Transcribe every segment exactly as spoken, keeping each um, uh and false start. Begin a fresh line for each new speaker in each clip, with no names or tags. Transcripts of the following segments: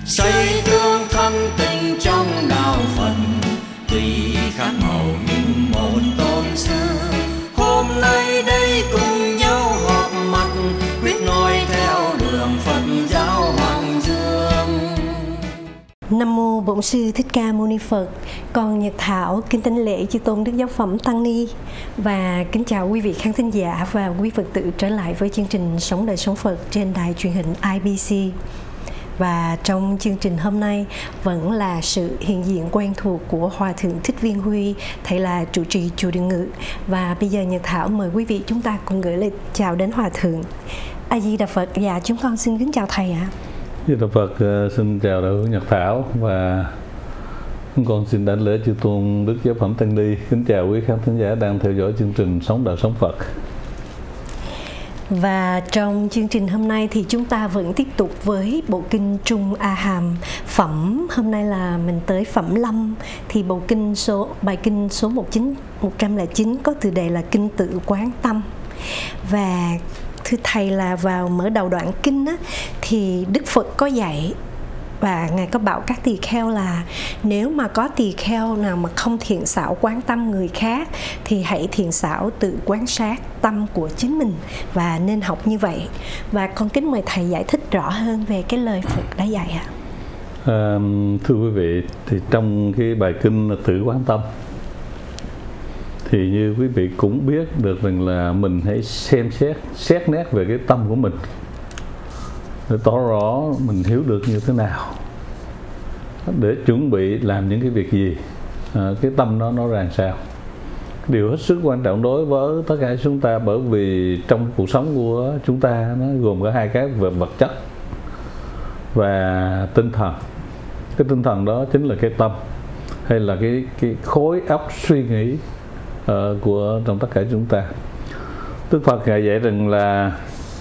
xây tương thân tình trong đạo Phật, tùy khác màu nhưng một tôn sư. Hôm nay đây cùng nhau họp mặt, quyết noi theo đường Phật giáo Hoàng Dương.
Nam mô Bổn Sư Thích Ca Mâu Ni Phật. Con Nhật Thảo kính thỉnh lễ chư tôn đức giáo phẩm Tăng Ni và kính chào quý vị khán thính giả và quý Phật tử trở lại với chương trình Sống Đời Sống Phật trên đài truyền hình I B C. Và trong chương trình hôm nay vẫn là sự hiện diện quen thuộc của Hòa Thượng Thích Viên Huy, thầy là trụ trì chùa Điều Ngự. Và bây giờ Nhật Thảo mời quý vị chúng ta cùng gửi lời chào đến Hòa Thượng. A Di Đà Phật. Dạ, chúng con xin kính chào thầy ạ.
Di Đà Phật, xin chào đạo hữu Nhật Thảo và chúng con xin đảnh lễ chư tôn đức giáo phẩm Tăng Ni. Kính chào quý khán thính giả đang theo dõi chương trình Sống Đời Sống Phật.
Và trong chương trình hôm nay thì chúng ta vẫn tiếp tục với bộ kinh Trung A Hàm phẩm. Hôm nay là mình tới phẩm Lâm. Thì bộ kinh số bài kinh số một trăm lẻ chín có tựa đề là Kinh Tự Quán Tâm. Và thưa thầy là vào mở đầu đoạn kinh á, thì Đức Phật có dạy và Ngài có bảo các tỳ kheo là nếu mà có tỳ kheo nào mà không thiện xảo quán tâm người khác thì hãy thiện xảo tự quan sát tâm của chính mình và nên học như vậy. Và con kính mời thầy giải thích rõ hơn về cái lời Phật đã dạy ạ.
À, thưa quý vị, thì trong cái bài kinh là tự quán tâm thì như quý vị cũng biết được rằng là mình hãy xem xét xét nét về cái tâm của mình để tỏ rõ mình hiểu được như thế nào để chuẩn bị làm những cái việc gì, à, cái tâm nó nó ra sao. Điều hết sức quan trọng đối với tất cả chúng ta, bởi vì trong cuộc sống của chúng ta nó gồm có hai cái, về vật chất và tinh thần. Cái tinh thần đó chính là cái tâm hay là cái cái khối óc suy nghĩ uh, của trong tất cả chúng ta. Đức Phật Ngài dạy rằng là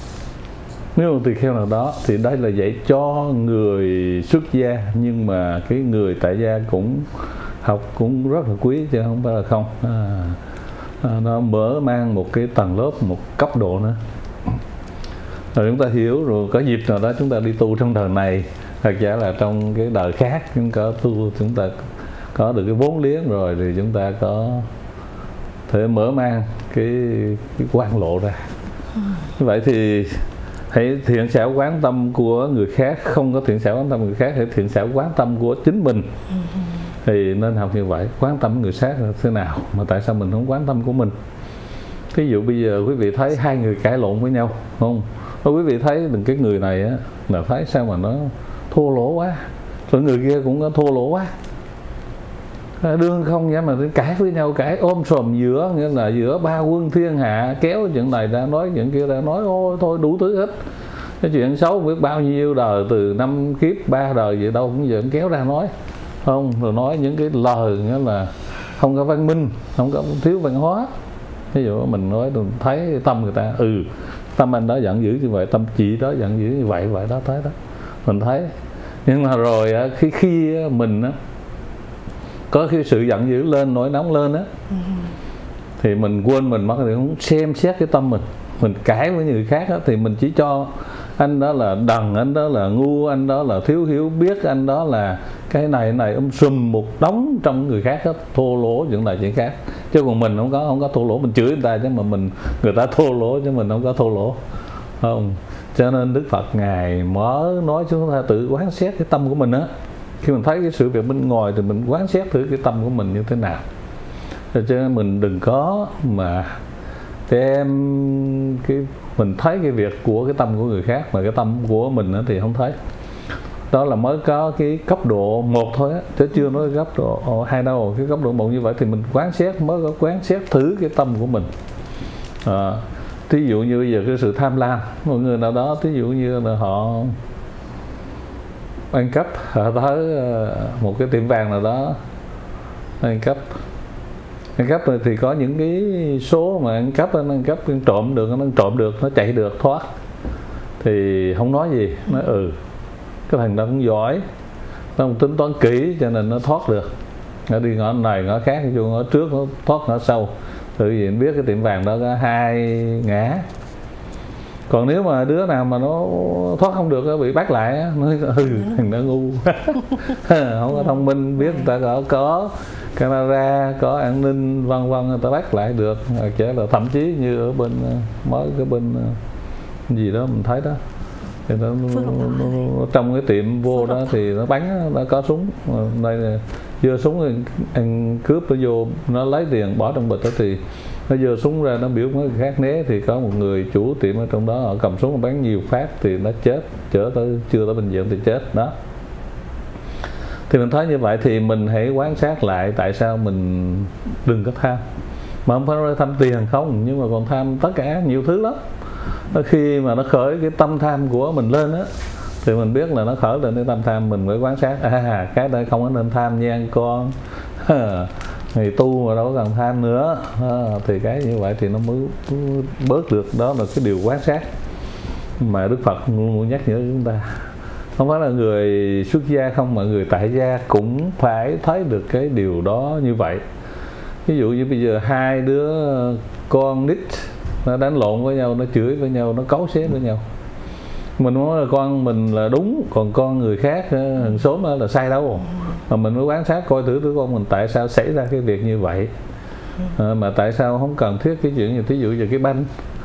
nếu một tỳ kheo nào đó thì đây là dạy cho người xuất gia, nhưng mà cái người tại gia cũng học cũng rất là quý chứ không phải là không. À, à, nó mở mang một cái tầng lớp, một cấp độ nữa. Rồi chúng ta hiểu rồi, có dịp nào đó chúng ta đi tu trong đời này hoặc giả là trong cái đời khác, chúng ta tu chúng ta có được cái vốn liếng rồi thì chúng ta có thể mở mang cái cái quan lộ ra. Như vậy thì hãy thiện xảo quán tâm của người khác, không có thiện xảo quán tâm người khác, hãy thiện xảo quán tâm của chính mình. Thì nên học như vậy. Quán tâm người khác là thế nào mà tại sao mình không quán tâm của mình? Ví dụ bây giờ quý vị thấy hai người cãi lộn với nhau, không? Rồi quý vị thấy đừng cái người này á là thấy sao mà nó thô lỗ quá, rồi người kia cũng có thô lỗ quá, đương không nhá mà cãi với nhau, cãi ôm sòm giữa, nghĩa là giữa ba quân thiên hạ, kéo chuyện này ra nói chuyện kia ra nói, ôi thôi đủ thứ hết. Cái chuyện xấu biết bao nhiêu đời, từ năm kiếp ba đời gì đâu cũng giờ kéo ra nói, không? Rồi nói những cái lời nghĩa là không có văn minh, không có thiếu văn hóa. Ví dụ mình nói mình thấy tâm người ta, ừ tâm anh đó giận dữ như vậy, tâm chị đó giận dữ như vậy, vậy đó thấy đó mình thấy. Nhưng mà rồi khi khi mình á có khi sự giận dữ lên, nổi nóng lên á, ừ. thì mình quên mình mất, thì không xem xét cái tâm mình. Mình cãi với người khác á, thì mình chỉ cho anh đó là đần, anh đó là ngu, anh đó là thiếu hiểu biết, anh đó là cái này cái này um sùm một đống trong người khác á, thô lỗ chuyện này chuyện khác. Chứ còn mình không có không có thô lỗ, mình chửi người ta chứ mà mình người ta thô lỗ chứ mình không có thô lỗ, không? Cho nên Đức Phật Ngài mới nói chúng ta tự quán xét cái tâm của mình á. Khi mình thấy cái sự việc bên ngoài thì mình quán xét thử cái tâm của mình như thế nào. Cho nên mình đừng có mà đem cái mình thấy cái việc của cái tâm của người khác mà cái tâm của mình thì không thấy. Đó là mới có cái cấp độ một thôi á, chứ chưa nói cấp độ hai đâu. Cái cấp độ một như vậy thì mình quán xét, mới có quán xét thử cái tâm của mình. À, thí dụ như bây giờ cái sự tham lam, một người nào đó thí dụ như là họ ăn cắp, họ tới một cái tiệm vàng nào đó ăn cắp. Ăn cắp thì có những cái số mà ăn cắp, ăn cắp ăn trộm được, nó trộm được, nó chạy được, thoát thì không nói gì, nói ừ cái thằng đó cũng giỏi, nó không tính toán kỹ cho nên nó thoát được. Nó đi ngõ này ngõ khác, vô ngõ trước nó thoát ngõ sau. Tự nhiên biết cái tiệm vàng đó có hai ngã, Còn nếu mà đứa nào mà nó thoát không được, nó bị bắt lại, nó hừ thằng nó ngu, không có thông minh, biết người ta có có camera, có an ninh vân vân, người ta bắt lại được. Chứ là thậm chí như ở bên mới cái bên gì đó mình thấy đó, thì nó, nó, nó, nó trong cái tiệm vô đó thì nó bắn, nó có súng đây là giơ súng rồi ăn cướp, nó vô nó lấy tiền bỏ trong bịch đó, thì nó giơ súng ra, nó biểu mấy người khác né, thì có một người chủ tiệm ở trong đó họ cầm súng bắn nhiều phát thì nó chết, chở tới chưa tới bệnh viện thì chết đó. Thì mình thấy như vậy thì mình hãy quan sát lại tại sao mình đừng có tham, mà không phải nói tham tiền không, nhưng mà còn tham tất cả nhiều thứ lắm. Khi mà nó khởi cái tâm tham của mình lên á, thì mình biết là nó khởi lên cái tâm tham, mình phải quan sát, à cái đây không có nên tham nha con, người tu mà đâu có cần tham nữa, à, thì cái như vậy thì nó mới bớt được. Đó là cái điều quan sát mà Đức Phật luôn nhắc nhở chúng ta. Không phải là người xuất gia không, mà người tại gia cũng phải thấy được cái điều đó như vậy. Ví dụ như bây giờ hai đứa con nít nó đánh lộn với nhau, nó chửi với nhau, nó cấu xé với nhau, mình nói là con mình là đúng, còn con người khác hàng xóm là sai đâu, mà mình mới quan sát coi thử đứa con mình tại sao xảy ra cái việc như vậy, à, mà tại sao không cần thiết cái chuyện như thí dụ như cái banh,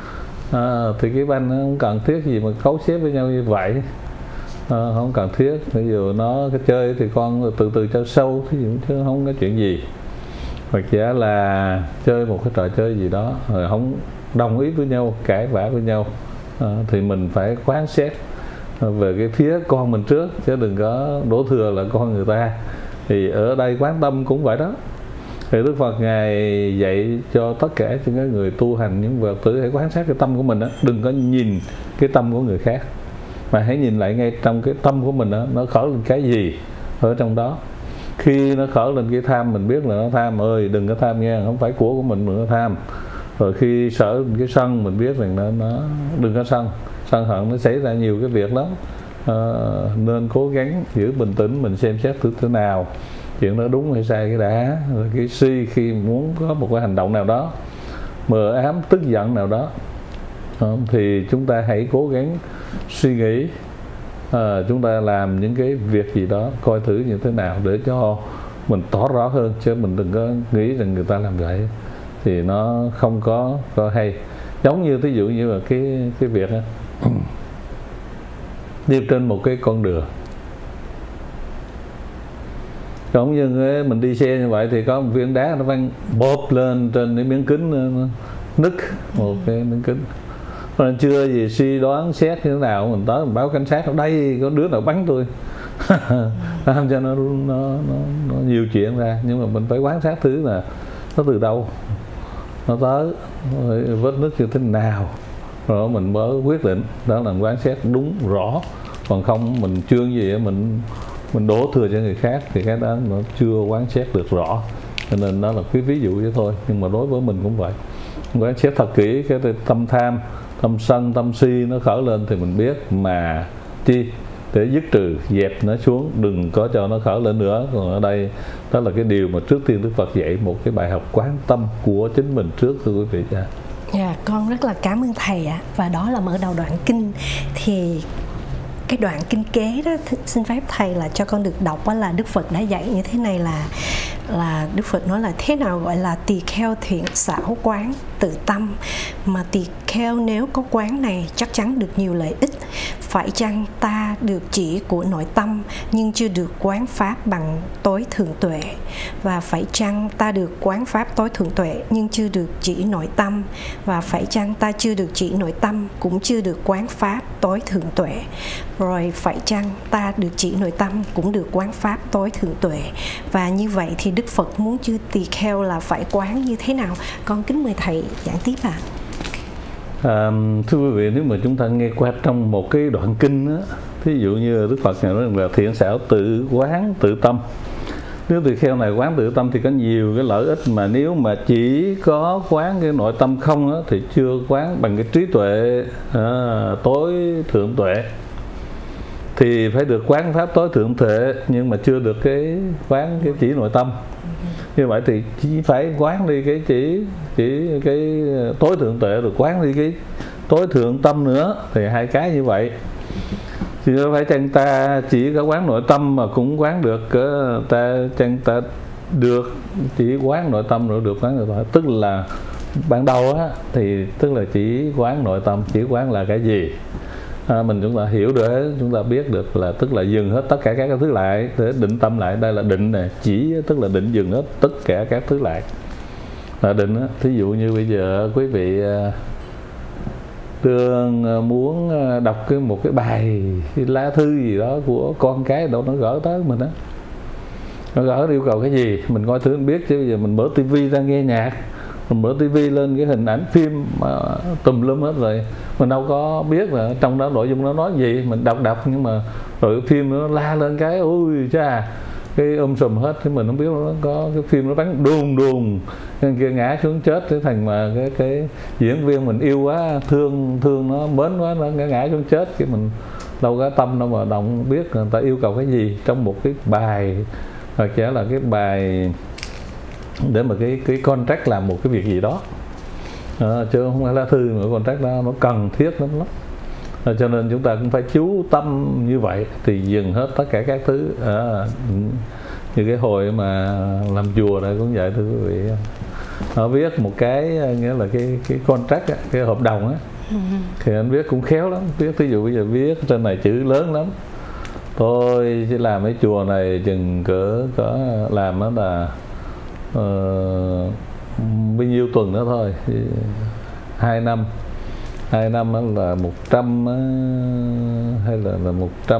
à, thì cái banh nó không cần thiết gì mà cấu xé với nhau như vậy, à, không cần thiết. Ví dụ nó cái chơi thì con từ từ cho sâu, thí dụ chứ không có chuyện gì, hoặc giả là chơi một cái trò chơi gì đó rồi không đồng ý với nhau, cãi vã với nhau, à, thì mình phải quán xét về cái phía con mình trước, chứ đừng có đổ thừa là con người ta. Thì ở đây quán tâm cũng vậy đó. Thì Đức Phật Ngài dạy cho tất cả những người tu hành, những Phật tử hãy quan sát cái tâm của mình đó, đừng có nhìn cái tâm của người khác, mà hãy nhìn lại ngay trong cái tâm của mình đó, nó khởi lên cái gì ở trong đó. Khi nó khởi lên cái tham, mình biết là nó tham, ơi đừng có tham nha, không phải của của mình, đừng có tham. Rồi khi sở cái sân, mình biết rằng nó, nó đừng có sân, sân hận nó xảy ra nhiều cái việc lắm, à, nên cố gắng giữ bình tĩnh, mình xem xét thứ thế nào chuyện đó đúng hay sai cái đã. Rồi cái si khi muốn có một cái hành động nào đó, mờ ám tức giận nào đó, à, thì chúng ta hãy cố gắng suy nghĩ, à, chúng ta làm những cái việc gì đó coi thử như thế nào để cho mình tỏ rõ hơn, chứ mình đừng có nghĩ rằng người ta làm vậy thì nó không có, có hay. Giống như ví dụ như là cái cái việc đó, đi trên một cái con đường, giống như mình đi xe như vậy thì có một viên đá nó văng bóp lên trên cái miếng kính, nó nứt một cái miếng kính. Nên chưa gì suy đoán xét như thế nào, mình tới mình báo cảnh sát, ở đây có đứa nào bắn tôi, làm cho nó, nó, nó, nó nhiều chuyện ra. Nhưng mà mình phải quan sát thứ là nó từ đâu nó tới, vết nứt như thế nào, rồi mình mới quyết định. Đó là quan sát đúng rõ, còn không mình chương gì mình mình đổ thừa cho người khác thì cái đó nó chưa quan sát được rõ. Cho nên đó là cái ví dụ vậy thôi, nhưng mà đối với mình cũng vậy, quan sát thật kỹ cái tâm tham, tâm sân, tâm si nó khởi lên thì mình biết mà chi để dứt trừ, dẹp nó xuống, đừng có cho nó khởi lên nữa. Còn ở đây đó là cái điều mà trước tiên Đức Phật dạy một cái bài học quán tâm của chính mình trước, thưa quý vị. Dạ,
yeah, con rất là cảm ơn thầy ạ. Và đó là mở đầu đoạn kinh. Thì cái đoạn kinh kế đó, xin phép thầy là cho con được đọc, đó là Đức Phật đã dạy như thế này, là là Đức Phật nói là thế nào gọi là tỳ kheo thiện xảo quán tự tâm, mà tỳ kheo nếu có quán này chắc chắn được nhiều lợi ích. Phải chăng ta được chỉ của nội tâm nhưng chưa được quán pháp bằng tối thượng tuệ, và phải chăng ta được quán pháp tối thượng tuệ nhưng chưa được chỉ nội tâm, và phải chăng ta chưa được chỉ nội tâm cũng chưa được quán pháp tối thượng tuệ, rồi phải chăng ta được chỉ nội tâm cũng được quán pháp tối thượng tuệ. Và như vậy thì Đức Phật muốn chư tỳ kheo là phải quán như thế nào? Con kính mời thầy giảng tiếp ạ.
À, thưa quý vị, nếu mà chúng ta nghe qua trong một cái đoạn kinh đó, thí dụ như Đức Phật nói là thiện xảo tự quán tự tâm. Nếu tỳ kheo này quán tự tâm thì có nhiều cái lợi ích, mà nếu mà chỉ có quán cái nội tâm không đó, thì chưa quán bằng cái trí tuệ à, tối thượng tuệ. Thì phải được quán pháp tối thượng tuệ, nhưng mà chưa được cái quán cái chỉ nội tâm. Như vậy thì chỉ phải quán đi cái chỉ chỉ cái tối thượng tuệ, rồi quán đi cái tối thượng tâm nữa, thì hai cái như vậy. Thì đâu phải chăng ta chỉ có quán nội tâm mà cũng quán được, ta chăng ta được chỉ quán nội tâm rồi được quán nội tâm, tức là ban đầu á thì tức là chỉ quán nội tâm, chỉ quán là cái gì, à, mình chúng ta hiểu được, chúng ta biết được là tức là dừng hết tất cả các thứ lại để định tâm lại. Đây là định này, chỉ tức là định dừng hết tất cả các thứ lại là định á. Thí dụ như bây giờ quý vị Đường muốn đọc cái một cái bài cái lá thư gì đó của con cái đâu, nó gửi tới mình á, nó gửi yêu cầu cái gì mình coi thử mình biết. Chứ bây giờ mình mở tivi ra nghe nhạc, mình mở tivi lên cái hình ảnh phim mà tùm lum hết rồi, mình đâu có biết là trong đó nội dung nó nói gì. Mình đọc đọc nhưng mà rồi cái phim nó la lên cái ui cha, cái ôm sùm hết, thì mình không biết nó có cái phim nó bắn đùng đùng, cái kia ngã xuống chết, cái thành mà cái cái diễn viên mình yêu quá, thương thương nó, mến quá, nó ngã xuống chết, cái mình đâu có tâm đâu mà động biết người ta yêu cầu cái gì trong một cái bài, hoặc者là cái bài để mà cái cái contract làm một cái việc gì đó, à, chứ không phải lá thư mà contract đó nó cần thiết lắm lắm. À, cho nên chúng ta cũng phải chú tâm như vậy thì dừng hết tất cả các thứ. À, như cái hồi mà làm chùa này cũng vậy thưa quý vị, họ viết một cái nghĩa là cái cái contract á, cái hợp đồng á, thì anh viết cũng khéo lắm. Viết ví dụ bây giờ viết trên này chữ lớn lắm, tôi chỉ làm cái chùa này chừng cỡ có làm đó là uh, bao nhiêu tuần nữa thôi, hai năm hai năm đó là một trăm hay là là một trăm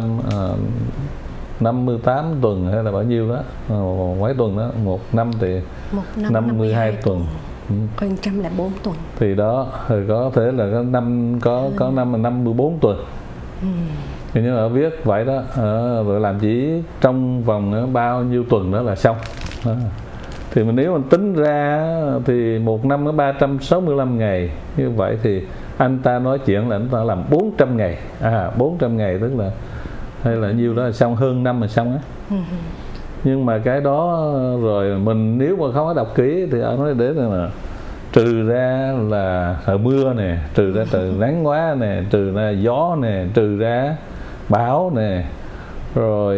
năm mươi tám tuần hay là bao nhiêu đó, mấy tuần đó, một năm thì
một năm
năm mươi hai tuần,
còn một trăm lẻ bốn tuần
thì đó thì có thể là có năm có ừ. có năm là năm mươi bốn tuần. Ừ. Thì như là viết vậy đó, à, rồi làm chỉ trong vòng bao nhiêu tuần đó là xong. À. Thì mình nếu mình tính ra thì một năm có ba trăm sáu mươi lăm ngày, như vậy thì anh ta nói chuyện là anh ta làm bốn trăm ngày, à bốn trăm ngày tức là hay là nhiêu đó là xong, hơn năm là xong á. Ừ. Nhưng mà cái đó rồi mình nếu mà không có đọc kỹ thì ông nói để là trừ ra là trời mưa nè, trừ ra trời nắng quá nè, trừ ra gió nè, trừ ra bão nè, rồi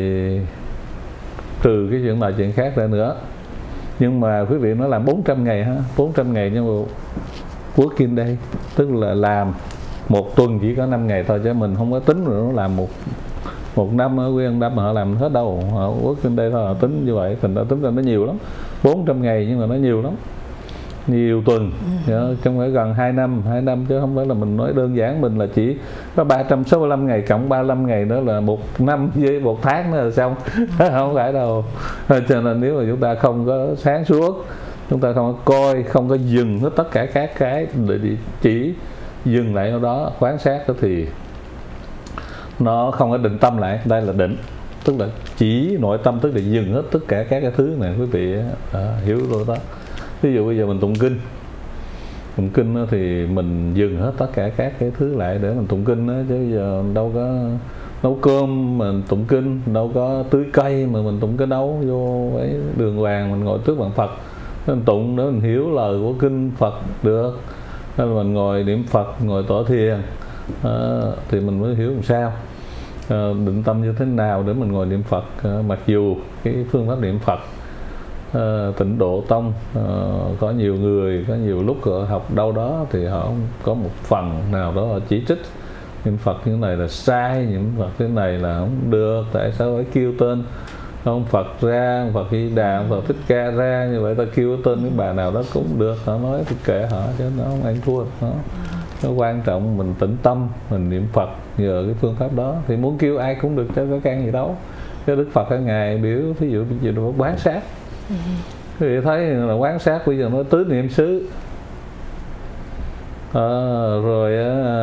trừ cái chuyện này chuyện khác ra nữa. Nhưng mà quý vị nó làm bốn trăm ngày ha, bốn trăm ngày nhưng mà working day tức là làm một tuần chỉ có năm ngày thôi, chứ mình không có tính rồi nó làm một một năm ở nguyên năm mà họ làm hết đâu, họ working day thôi, họ tính như vậy, thành ra tính ra nó nhiều lắm, bốn trăm ngày nhưng mà nó nhiều lắm, nhiều tuần, ừ. Trong phải gần hai năm, hai năm chứ không phải là mình nói đơn giản mình là chỉ có ba trăm sáu mươi lăm ngày cộng ba mươi lăm ngày đó là một năm với một tháng nữa là xong, không phải đâu. Cho nên nếu mà chúng ta không có sáng suốt, chúng ta không có coi, không có dừng hết tất cả các cái để chỉ dừng lại ở đó quan sát đó thì nó không có định tâm lại. Đây là định, tức là chỉ nội tâm, tức là dừng hết tất cả các cái thứ này, quý vị à, hiểu rồi đó. Ví dụ bây giờ mình tụng kinh, tụng kinh đó thì mình dừng hết tất cả các cái thứ lại để mình tụng kinh đó, chứ bây giờ đâu có nấu cơm mình tụng kinh, đâu có tưới cây mà mình tụng kinh đâu, vô cái đường hoàng mình ngồi trước bàn Phật mình tụng để mình hiểu lời của kinh Phật được, nên mình ngồi niệm Phật, ngồi tọa thiền à, thì mình mới hiểu làm sao à, định tâm như thế nào để mình ngồi niệm Phật. À, mặc dù cái phương pháp niệm Phật à, Tịnh Độ Tông à, có nhiều người, có nhiều lúc họ học đâu đó thì họ có một phần nào đó họ chỉ trích niệm Phật như này là sai, niệm Phật thế này là không được, tại sao phải kêu tên ông Phật ra, Phật Di Đà, Phật Thích Ca ra, như vậy ta kêu tên cái bà nào đó cũng được, họ nói thì kệ họ, chứ nó không ăn thua. Nó, nó quan trọng mình tĩnh tâm, mình niệm Phật nhờ cái phương pháp đó, thì muốn kêu ai cũng được, chứ có can gì đâu. Cái Đức Phật ở ngài biểu thí dụ bây giờ nó quán sát, quý vị thấy là quán sát bây giờ nó tứ niệm xứ à, rồi à,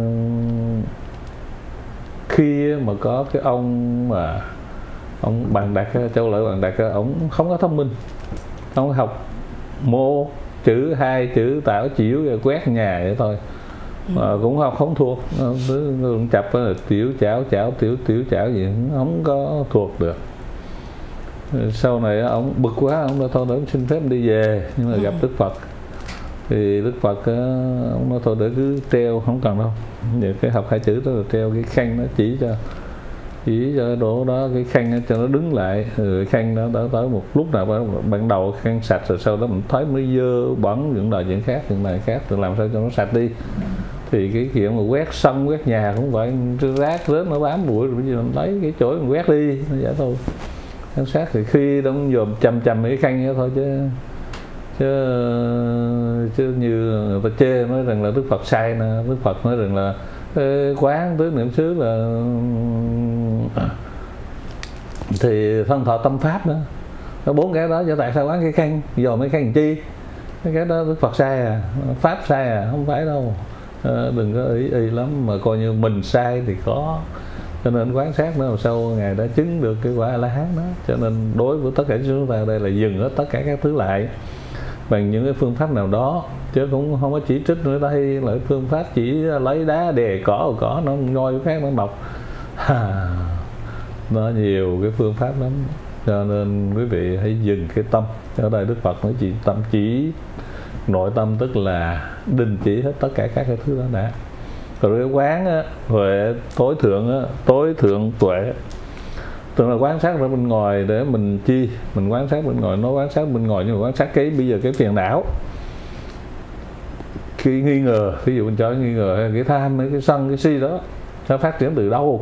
khi mà có cái ông mà ông Bàn Đạt, Châu Lợi Bàn Đạt, ông không có thông minh, ông học mô chữ hai chữ tảo chiểu rồi quét nhà vậy thôi, mà cũng học không thuộc, cứ chập tiểu chảo chảo tiểu tiểu chảo gì không có thuộc được. Sau này ông bực quá, ông nói thôi để xin phép đi về, nhưng mà gặp Đức Phật Thì Đức Phật ông nói thôi để cứ treo không cần đâu. Vậy cái học hai chữ đó là treo cái khăn nó chỉ cho chỉ cho đổ đó, cái khăn cho nó đứng lại, rồi cái khăn đó tới, tới một lúc nào ban đầu khăn sạch rồi sau đó mình thấy mới dơ bẩn những đời chuyện khác những đời khác rồi làm sao cho nó sạch đi. Thì cái chuyện mà quét sân quét nhà cũng vậy, rác rớt nó bám bụi rồi bây giờ mình lấy cái chổi mình quét đi nó vậy thôi. Khăn sát thì khi nó dòm chầm chầm cái khăn đó thôi chứ chứ chứ như người ta chê nói rằng là Đức Phật sai nè. Đức Phật nói rằng là quán tứ niệm xứ là thì thân thọ tâm pháp nữa, có bốn cái đó, cho tại sao quán cái khăn dò mấy khăn chi, cái cái đó Đức Phật sai à, pháp sai à, không phải đâu. À, đừng có ý ý lắm mà coi như mình sai thì có, cho nên quán sát nó sau ngài đã chứng được cái quả A La Hán đó. Cho nên đối với tất cả chúng ta đây là dừng hết tất cả các thứ lại bằng những cái phương pháp nào đó, chứ cũng không có chỉ trích nữa đây là phương pháp chỉ lấy đá đè cỏ cỏ nó nhoi khác nó mọc. Nó nhiều cái phương pháp lắm, cho nên quý vị hãy dừng cái tâm. Ở đây Đức Phật nói chỉ tâm chỉ nội tâm, tức là đình chỉ hết tất cả các cái thứ đó đã. Rồi cái quán á, huệ tối thượng á, tối thượng tuệ, tức là quán sát ra bên ngoài để mình chi, mình quán sát bên ngoài, nó quán sát bên ngoài nhưng mà quán sát cái bây giờ cái phiền não, cái nghi ngờ, ví dụ mình cho cái nghi ngờ, cái tham, cái sân, cái si đó nó phát triển từ đâu,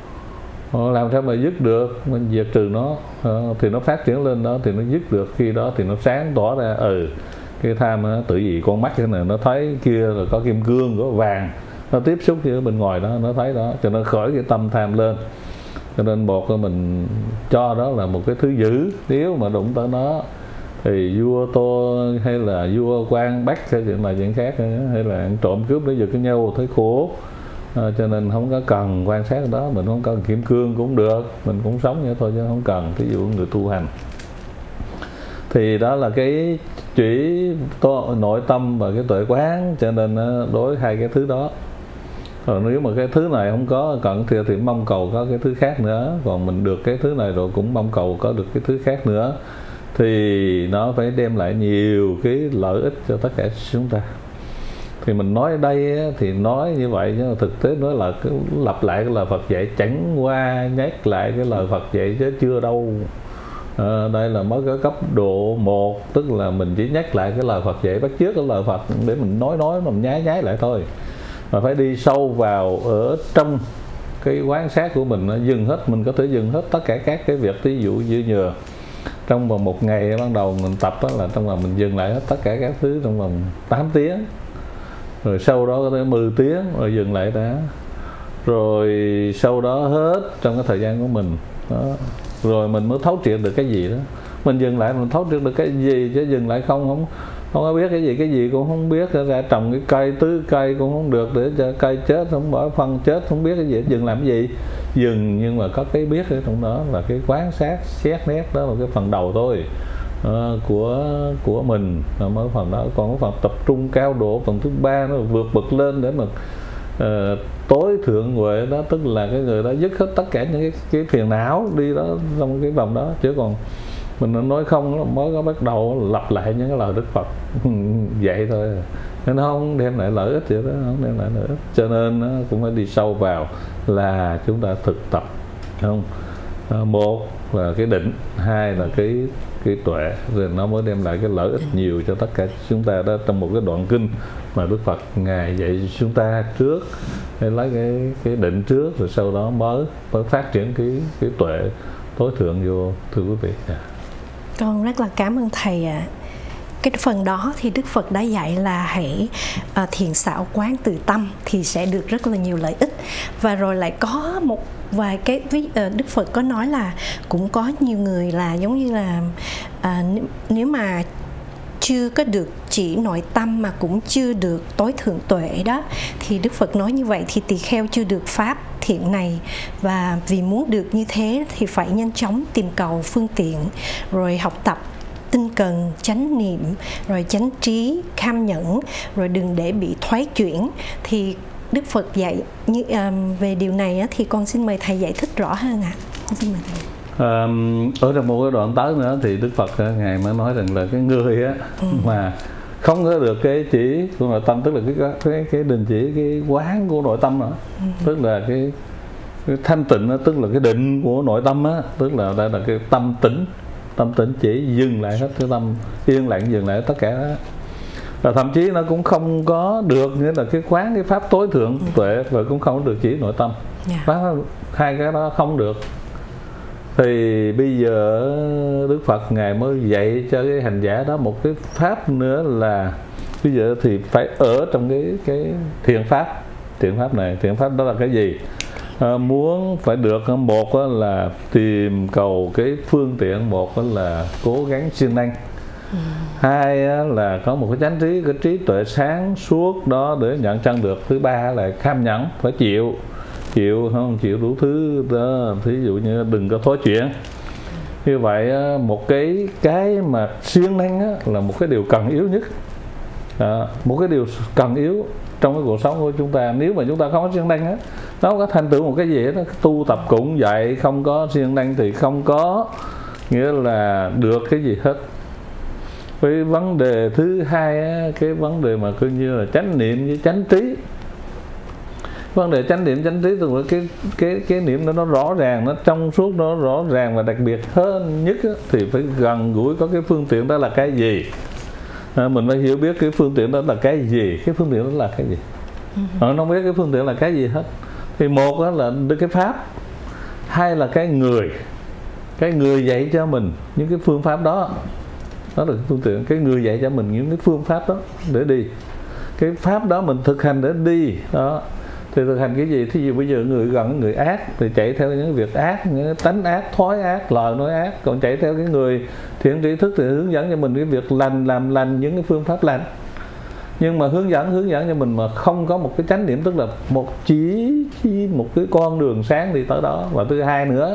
làm sao mà dứt được, mình diệt trừ nó thì nó phát triển lên đó thì nó dứt được, khi đó thì nó sáng tỏ ra ừ cái tham nó tự gì con mắt cái này nó thấy kia là có kim cương, có vàng, nó tiếp xúc với bên ngoài đó nó thấy đó, cho nó khởi cái tâm tham lên. Cho nên một là mình cho đó là một cái thứ dữ, nếu mà đụng tới nó thì vua Tô hay là vua Quan Bắc hay chuyện là chuyện khác, hay là ăn trộm cướp để giật cái nhau thấy khổ. À, cho nên không có cần quan sát đó, mình không cần kim cương cũng được, mình cũng sống vậy thôi chứ không cần. Ví dụ người tu hành thì đó là cái chỉ nội tâm và cái tuệ quán, cho nên đối hai cái thứ đó. Rồi nếu mà cái thứ này không có cần thì, thì mong cầu có cái thứ khác nữa, còn mình được cái thứ này rồi cũng mong cầu có được cái thứ khác nữa, thì nó phải đem lại nhiều cái lợi ích cho tất cả chúng ta. Thì mình nói ở đây á, thì nói như vậy nhưng mà thực tế nói là cái, lặp lại cái lời Phật dạy, chẳng qua nhắc lại cái lời Phật dạy chứ chưa đâu. À, đây là mới có cấp độ một, tức là mình chỉ nhắc lại cái lời Phật dạy, bắt chước cái lời Phật để mình nói nói mình nhái nhái lại thôi. Mà phải đi sâu vào ở trong cái quán sát của mình, nó dừng hết, mình có thể dừng hết tất cả các cái việc, ví dụ như nhờ trong vòng một ngày ban đầu mình tập đó, là trong vòng mình dừng lại hết tất cả các thứ trong vòng tám tiếng, rồi sau đó có thể mười tiếng rồi dừng lại đã, rồi sau đó hết trong cái thời gian của mình đó, rồi mình mới thấu triệt được cái gì đó. Mình dừng lại mình thấu triệt được cái gì, chứ dừng lại không không không có biết cái gì, cái gì cũng không biết, ra trồng cái cây tứ cây cũng không được, để cho cây chết không bỏ phân chết, không biết cái gì, dừng làm cái gì, dừng nhưng mà có cái biết ở trong đó là cái quan sát xét nét, đó là cái phần đầu thôi à, của của mình là mới phần đó. Còn cái phần tập trung cao độ, phần thứ ba nó vượt bậc lên để mà uh, tối thượng huệ đó, tức là cái người đó dứt hết tất cả những cái, cái phiền não đi đó trong cái vòng đó. Chứ còn mình nói không mới có bắt đầu lặp lại những cái lời Đức Phật vậy thôi, nên nó không đem lại lợi ích gì đó, không đem lại lợi ích. Cho nên nó cũng phải đi sâu vào là chúng ta thực tập, không? À, một là cái định, hai là cái cái tuệ, rồi nó mới đem lại cái lợi ích nhiều cho tất cả chúng ta đó. Trong một cái đoạn kinh mà Đức Phật ngài dạy chúng ta trước để lấy cái cái định trước, rồi sau đó mới mới phát triển cái cái tuệ tối thượng vô, thưa quý vị. À.
Con rất là cảm ơn thầy ạ. À. Cái phần đó thì Đức Phật đã dạy là hãy uh, thiền xảo quán từ tâm thì sẽ được rất là nhiều lợi ích. Và rồi lại có một vài cái ví uh, Đức Phật có nói là cũng có nhiều người là giống như là uh, nếu mà chưa có được chỉ nội tâm mà cũng chưa được tối thượng tuệ đó, thì Đức Phật nói như vậy thì tỳ kheo chưa được pháp thiện này, và vì muốn được như thế thì phải nhanh chóng tìm cầu phương tiện, rồi học tập tinh cần, chánh niệm, rồi chánh trí, kham nhẫn, rồi đừng để bị thoái chuyển. Thì Đức Phật dạy như um, về điều này á, thì con xin mời thầy giải thích rõ hơn ạ. À. Xin mời thầy.
À, ở trong một cái đoạn tới nữa thì Đức Phật ngài mới nói rằng là cái người á ừ. mà không có được cái chỉ của nội tâm, tức là cái cái cái định chỉ cái quán của nội tâm nữa, ừ. tức là cái, cái thanh tịnh đó, tức là cái định của nội tâm á, tức là đây là cái tâm tĩnh, tâm tĩnh chỉ dừng lại hết, cái tâm yên lặng dừng lại tất cả đó. Và thậm chí nó cũng không có được, nghĩa là cái quán cái pháp tối thượng tuệ, và cũng không được chỉ nội tâm, yeah. Pháp, hai cái đó không được. Thì bây giờ Đức Phật Ngài mới dạy cho cái hành giả đó một cái pháp nữa là bây giờ thì phải ở trong cái cái thiện pháp. Thiện pháp này, thiện pháp đó là cái gì? À, muốn phải được, một là tìm cầu cái phương tiện, một là cố gắng siêng năng, ừ. hai là có một cái chánh trí, cái trí tuệ sáng suốt đó để nhận chân được, thứ ba là kham nhẫn, phải chịu chịu không chịu đủ thứ đó, thí dụ như đừng có thối chuyện. Như vậy một cái cái mà siêng năng á, là một cái điều cần yếu nhất, đó, một cái điều cần yếu trong cái cuộc sống của chúng ta. Nếu mà chúng ta không có siêng năng á, nó không có thành tựu một cái gì đó. Tu tập cũng vậy, không có siêng năng thì không có nghĩa là được cái gì hết. Với vấn đề thứ hai á, cái vấn đề mà coi như là chánh niệm với chánh trí. Vấn đề chánh niệm chánh trí tức là cái cái cái niệm đó nó rõ ràng, nó trong suốt, nó rõ ràng, và đặc biệt hơn nhất á, thì phải gần gũi có cái phương tiện đó là cái gì. À, mình phải hiểu biết cái phương tiện đó là cái gì, cái phương tiện đó là cái gì. Họ không biết cái phương tiện là cái gì hết. Thì một đó là cái pháp, hai là cái người, cái người dạy cho mình những cái phương pháp đó, đó là cái phương tiện. Cái người dạy cho mình những cái phương pháp đó để đi, cái pháp đó mình thực hành để đi đó. Thì thực hành cái gì? Thí dụ bây giờ người gần người ác thì chạy theo những việc ác, những tánh ác, thói ác, lời nói ác. Còn chạy theo cái người thiện trí thức thì hướng dẫn cho mình cái việc lành, làm lành, những cái phương pháp lành. Nhưng mà hướng dẫn hướng dẫn cho mình mà không có một cái chánh niệm, tức là một chỉ một cái con đường sáng đi tới đó. Và thứ hai nữa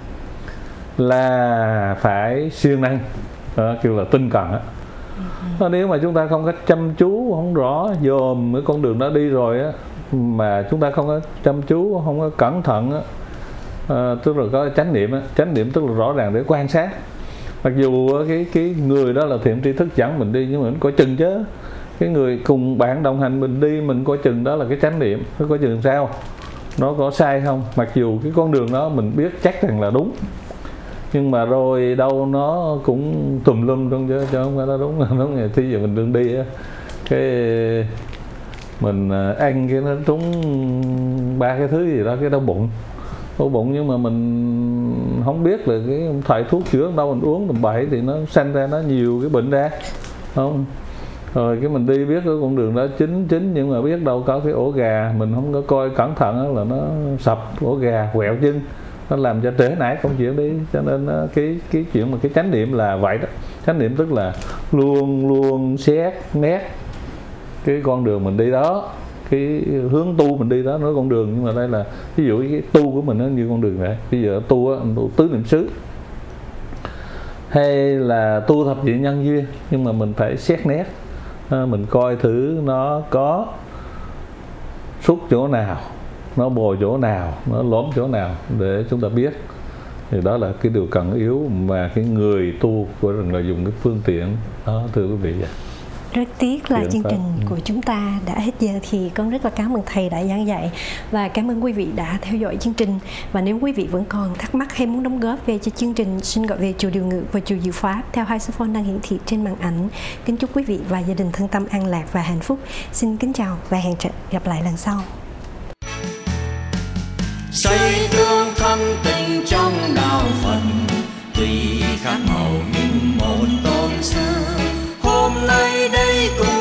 là phải siêng năng, đó, kêu là tinh cần á. Nếu mà chúng ta không có chăm chú, không rõ dòm cái con đường đó đi rồi á, mà chúng ta không có chăm chú, không có cẩn thận á, à, tức là có chánh niệm á. Chánh niệm tức là rõ ràng để quan sát. Mặc dù cái cái người đó là thiện tri thức dẫn mình đi, nhưng mà mình có chừng chứ. Cái người cùng bạn đồng hành mình đi, mình có chừng đó là cái chánh niệm, nó có chừng sao, nó có sai không. Mặc dù cái con đường đó mình biết chắc rằng là đúng, nhưng mà rồi đâu nó cũng tùm lum trong chứ, chứ không phải nó đúng. Đúng rồi, thí dụ mình đừng đi á, cái mình ăn cái nó trúng ba cái thứ gì đó, cái đau bụng đau bụng nhưng mà mình không biết là cái thầy thuốc chữa đâu, mình uống tầm bậy thì nó sanh ra nó nhiều cái bệnh ra, không? Rồi cái mình đi biết cái con đường đó chính chính nhưng mà biết đâu có cái ổ gà, mình không có coi cẩn thận là nó sập ổ gà, quẹo chân, nó làm cho trễ nải công chuyện đi. Cho nên cái cái chuyện mà cái chánh niệm là vậy đó. Chánh niệm tức là luôn luôn xét nét cái con đường mình đi đó, cái hướng tu mình đi đó, nó con đường. Nhưng mà đây là ví dụ cái tu của mình nó như con đường vậy. Bây giờ tu á, tu tứ niệm xứ hay là tu thập diện nhân duyên, nhưng mà mình phải xét nét, à, mình coi thử nó có xúc chỗ nào, nó bồi chỗ nào, nó lõm chỗ nào để chúng ta biết. Thì đó là cái điều cần yếu mà cái người tu của rằng là dùng cái phương tiện đó, thưa quý vị.
Rất tiếc là
Điện
chương
pháp.
trình của chúng ta đã hết giờ, thì con rất là cảm ơn thầy đã giảng dạy và cảm ơn quý vị đã theo dõi chương trình. Và nếu quý vị vẫn còn thắc mắc hay muốn đóng góp về cho chương trình, xin gọi về chùa Điều Ngự và chùa Diệu Pháp theo hai số phone đang hiển thị trên màn ảnh. Kính chúc quý vị và gia đình thân tâm an lạc và hạnh phúc. Xin kính chào và hẹn gặp lại lần sau.
Xây tương thân tình trong đạo Phật, tùy khác màu nhưng một tôn sư. Hôm nay đây cùng